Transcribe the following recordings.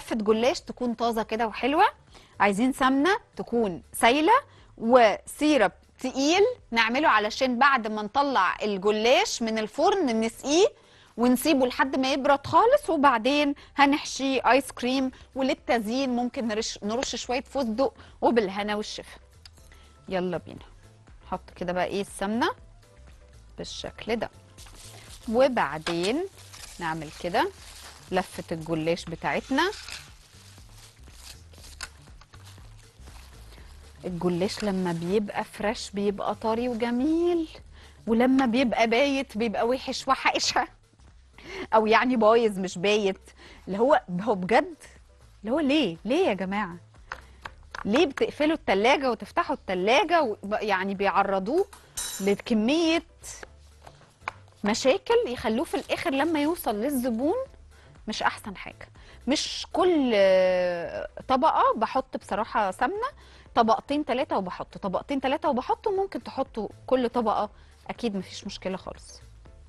لفه جلاش تكون طازه كده وحلوه، عايزين سمنه تكون سايله، وسيرب تقيل نعمله علشان بعد ما نطلع الجلاش من الفرن نسقيه ونسيبه لحد ما يبرد خالص، وبعدين هنحشيه ايس كريم. وللتزيين ممكن نرش شويه فستق، وبالهنا والشفا. يلا بينا نحط كده بقى ايه السمنه بالشكل ده، وبعدين نعمل كده لفه الجلاش بتاعتنا. الجلاش لما بيبقى فريش بيبقى طري وجميل، ولما بيبقى بايت بيبقى وحش وحقشة، او يعني بايظ مش بايت. اللي هو بجد، اللي هو ليه يا جماعة؟ ليه بتقفلوا التلاجة وتفتحوا التلاجة يعني بيعرضوه لكمية مشاكل يخلوه في الاخر لما يوصل للزبون مش احسن حاجة. مش كل طبقة بحط بصراحة سمنة، طبقتين ثلاثة وبحط، طبقتين ثلاثة وبحط، وممكن تحطوا كل طبقة، اكيد مفيش مشكلة خالص.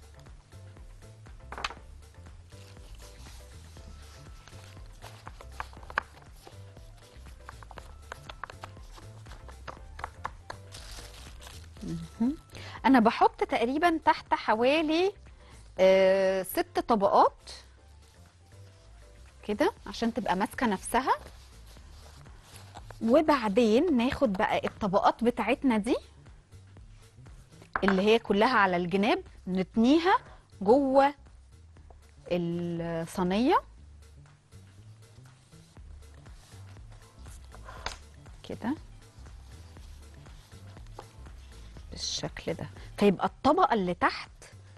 انا بحط تقريبا تحت حوالي 6 طبقات كده عشان تبقى ماسكه نفسها. وبعدين ناخد بقى الطبقات بتاعتنا دي اللي هي كلها على الجناب، نتنيها جوه الصينيه كده بالشكل ده، فيبقى الطبقه اللي تحت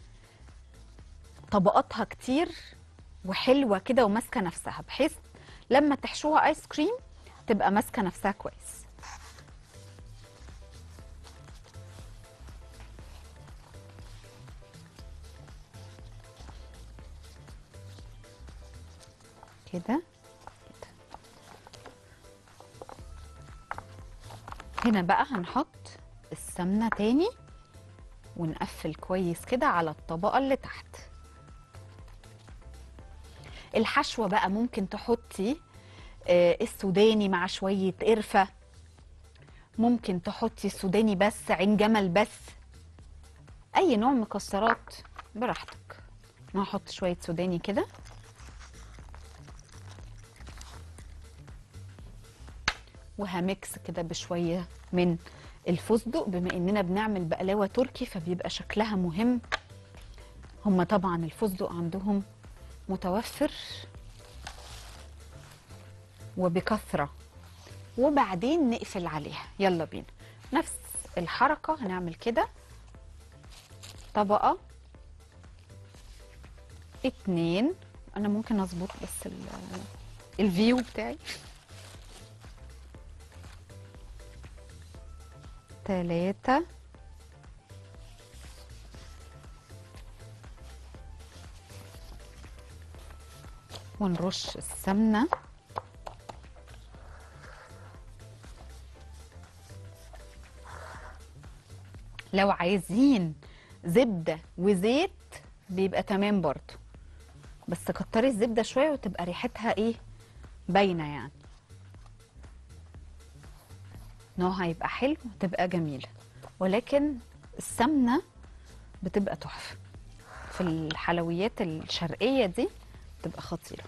طبقاتها كتير وحلوه كده وماسكه نفسها، بحيث لما تحشوها ايس كريم تبقى ماسكه نفسها كويس. كده هنا بقى هنحط السمنه تاني ونقفل كويس كده على الطبقه اللي تحت. الحشوه بقى ممكن تحطي السوداني مع شويه قرفه، ممكن تحطي السوداني بس، عين جمل بس، اي نوع مكسرات براحتك. انا هحط شويه سوداني كده، وهميكس كده بشويه من الفستق، بما اننا بنعمل بقلاوه تركي فبيبقى شكلها مهم. هما طبعا الفستق عندهم متوفر وبكثره. وبعدين نقفل عليها. يلا بينا نفس الحركه هنعمل كده، طبقه 2. انا ممكن اظبط بس الفيو بتاعي 3. ونرش السمنة لو عايزين زبدة وزيت بيبقى تمام برضو، بس كتري الزبدة شوية وتبقى ريحتها ايه باينة، يعني نوعها يبقى حلو وتبقى جميلة. ولكن السمنة بتبقى تحفة في الحلويات الشرقية دي، بتبقى خطيرة.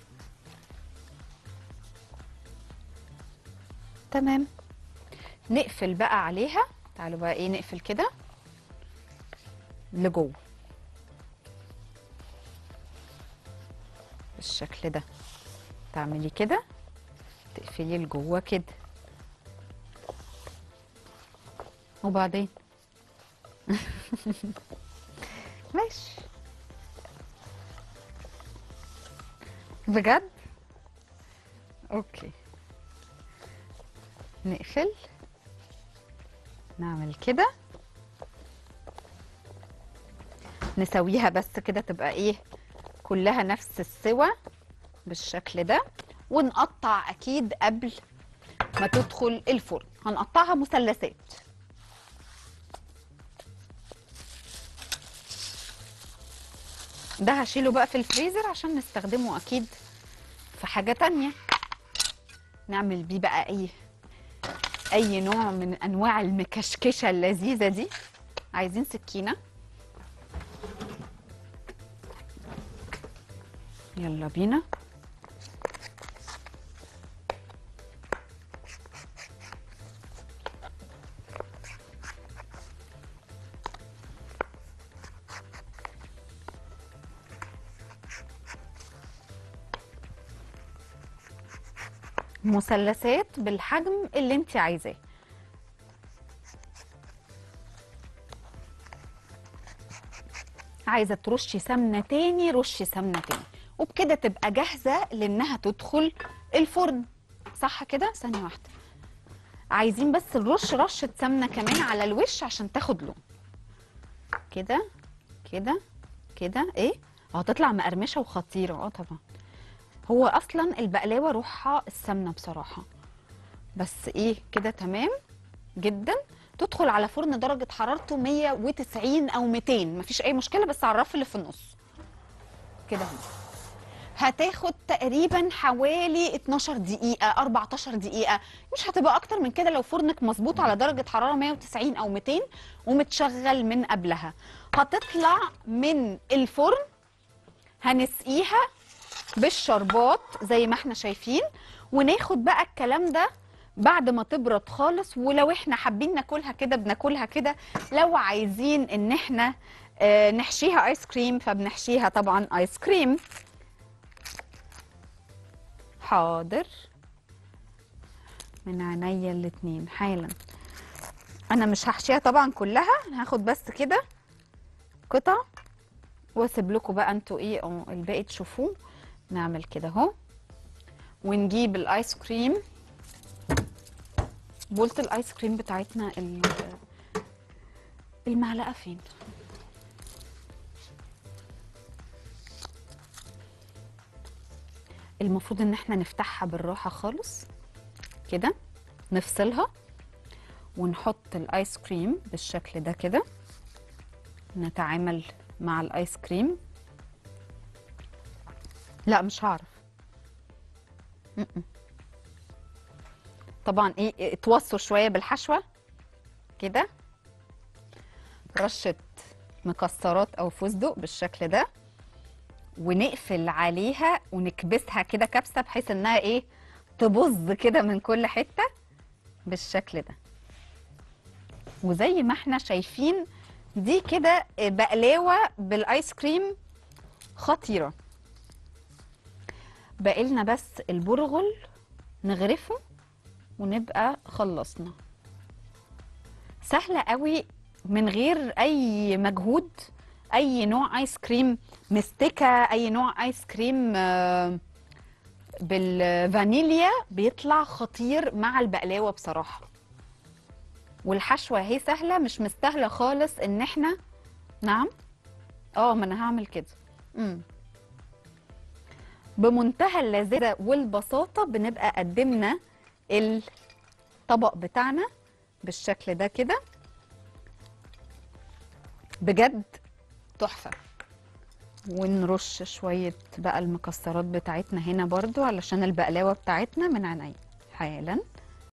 تمام، نقفل بقى عليها. تعالوا بقى ايه نقفل كده لجوه بالشكل ده. تعملي كده تقفلي لجوه كده، وبعدين ماشي بجد. اوكي، نقفل نعمل كده، نسويها بس كده تبقى ايه كلها نفس السوى بالشكل ده. ونقطع اكيد قبل ما تدخل الفرن، هنقطعها مثلثات. ده هشيله بقى في الفريزر عشان نستخدمه اكيد في حاجة تانية نعمل بيه بقى اي نوع من انواع المكشكشة اللذيذة دي. عايزين سكينة، يلا بينا. مثلثات بالحجم اللي انت عايزاه. عايزه ترشي سمنه تاني رشي سمنه تاني، وبكده تبقى جاهزه لانها تدخل الفرن. صح كده؟ ثانيه واحده، عايزين بس نرش رشه سمنه كمان على الوش عشان تاخد لون. كده كده كده. ايه، هتطلع مقرمشه وخطيره. طبعا هو اصلا البقلاوه روحها السمنه بصراحه، بس ايه كده تمام جدا. تدخل على فرن درجه حرارته 190 او 200، مفيش اي مشكله، بس على الرف اللي في النص كده اهو. هتاخد تقريبا حوالي 12 دقيقه 14 دقيقه، مش هتبقى اكتر من كده لو فرنك مظبوط على درجه حراره 190 او 200 ومتشغل من قبلها. هتطلع من الفرن هنسقيها بالشربات زي ما احنا شايفين، وناخد بقى الكلام ده بعد ما تبرد خالص. ولو احنا حابين ناكلها كده بناكلها كده، لو عايزين ان احنا نحشيها ايس كريم فبنحشيها طبعا ايس كريم. حاضر، من عينيا الاتنين حالا. انا مش هحشيها طبعا كلها، هاخد بس كده قطع واسيب لكم بقى انتوا ايه الباقي تشوفوه. نعمل كده اهو، ونجيب الايس كريم. بولة الايس كريم بتاعتنا المعلقه فين؟ المفروض ان احنا نفتحها بالراحه خالص كده، نفصلها ونحط الايس كريم بالشكل ده كده. نتعامل مع الايس كريم. لا مش هعرف. طبعا ايه، اتوصوا شويه بالحشوه كده، رشه مكسرات او فستق بالشكل ده، ونقفل عليها ونكبسها كده كبسه بحيث انها ايه، تبظ كده من كل حته بالشكل ده. وزي ما احنا شايفين دي كده بقلاوه بالايس كريم خطيره. باقيلنا بس البرغل نغرفه ونبقى خلصنا. سهله قوي من غير اي مجهود. اي نوع ايس كريم مستكه، اي نوع ايس كريم بالفانيليا بيطلع خطير مع البقلاوه بصراحه. والحشوه اهي سهله، مش مستاهله خالص ان احنا. نعم، ما انا هعمل كده. بمنتهى اللذاذه والبساطه بنبقى قدمنا الطبق بتاعنا بالشكل ده كده، بجد تحفه. ونرش شويه بقى المكسرات بتاعتنا هنا برضو علشان البقلاوه بتاعتنا من عينيا حالا.